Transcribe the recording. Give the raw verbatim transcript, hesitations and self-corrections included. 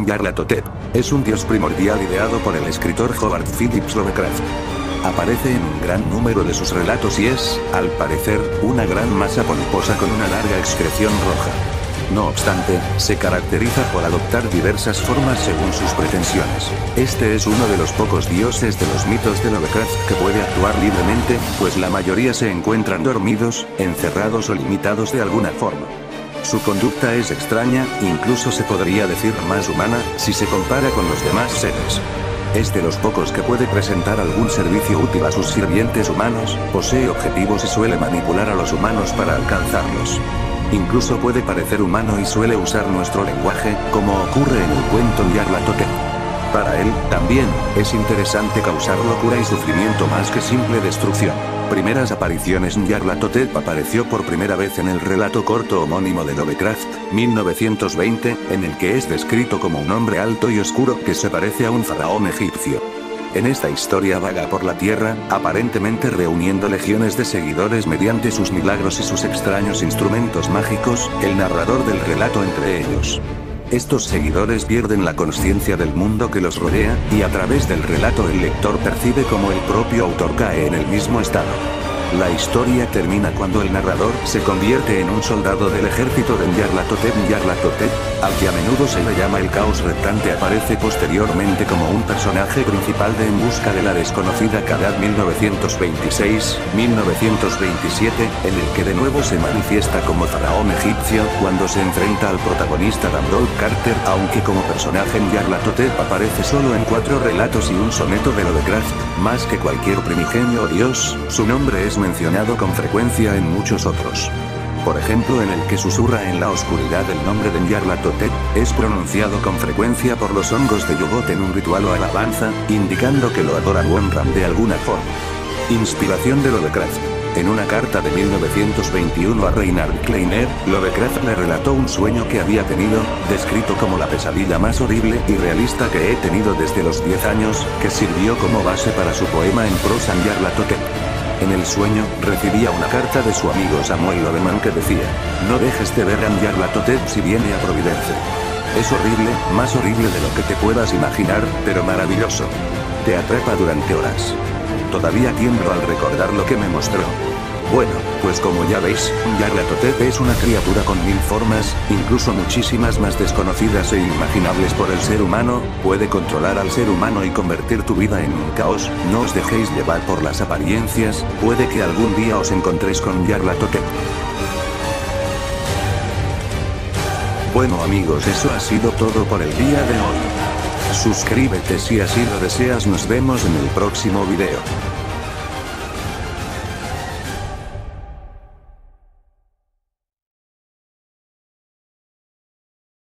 Nyarlathotep. Es un dios primordial ideado por el escritor Howard Phillips Lovecraft. Aparece en un gran número de sus relatos y es, al parecer, una gran masa polvosa con una larga excreción roja. No obstante, se caracteriza por adoptar diversas formas según sus pretensiones. Este es uno de los pocos dioses de los mitos de Lovecraft que puede actuar libremente, pues la mayoría se encuentran dormidos, encerrados o limitados de alguna forma. Su conducta es extraña, incluso se podría decir más humana, si se compara con los demás seres. Es de los pocos que puede presentar algún servicio útil a sus sirvientes humanos, posee objetivos y suele manipular a los humanos para alcanzarlos. Incluso puede parecer humano y suele usar nuestro lenguaje, como ocurre en el cuento Nyarlathotep. Para él, también, es interesante causar locura y sufrimiento más que simple destrucción. Primeras apariciones. Nyarlathotep apareció por primera vez en el relato corto homónimo de Lovecraft, mil novecientos veinte, en el que es descrito como un hombre alto y oscuro que se parece a un faraón egipcio. En esta historia vaga por la tierra, aparentemente reuniendo legiones de seguidores mediante sus milagros y sus extraños instrumentos mágicos, el narrador del relato entre ellos. Estos seguidores pierden la conciencia del mundo que los rodea, y a través del relato el lector percibe cómo el propio autor cae en el mismo estado. La historia termina cuando el narrador se convierte en un soldado del ejército de Nyarlathotep. Nyarlathotep, al que a menudo se le llama el caos reptante, aparece posteriormente como un personaje principal de En busca de la desconocida Kadath mil novecientos veintiséis a mil novecientos veintisiete, en el que de nuevo se manifiesta como faraón egipcio cuando se enfrenta al protagonista Randolph Carter, aunque como personaje Nyarlathotep aparece solo en cuatro relatos y un soneto de Lovecraft. Más que cualquier primigenio o dios, su nombre es mencionado con frecuencia en muchos otros. Por ejemplo, en el que susurra en la oscuridad el nombre de Nyarlathotep, es pronunciado con frecuencia por los hongos de Yuggoth en un ritual o alabanza, indicando que lo adoran o honran de alguna forma. Inspiración de Lovecraft. En una carta de mil novecientos veintiuno a Reinhard Kleiner, Lovecraft le relató un sueño que había tenido, descrito como la pesadilla más horrible y realista que he tenido desde los diez años, que sirvió como base para su poema en prosa Nyarlathotep. En el sueño, recibía una carta de su amigo Samuel Lodeman que decía: no dejes de ver a Nyarlathotep si viene a Providence. Es horrible, más horrible de lo que te puedas imaginar, pero maravilloso. Te atrapa durante horas. Todavía tiemblo al recordar lo que me mostró. Bueno, pues como ya veis, Nyarlathotep es una criatura con mil formas, incluso muchísimas más desconocidas e inimaginables por el ser humano. Puede controlar al ser humano y convertir tu vida en un caos. No os dejéis llevar por las apariencias, puede que algún día os encontréis con Nyarlathotep. Bueno amigos, eso ha sido todo por el día de hoy. Suscríbete si así lo deseas, nos vemos en el próximo video.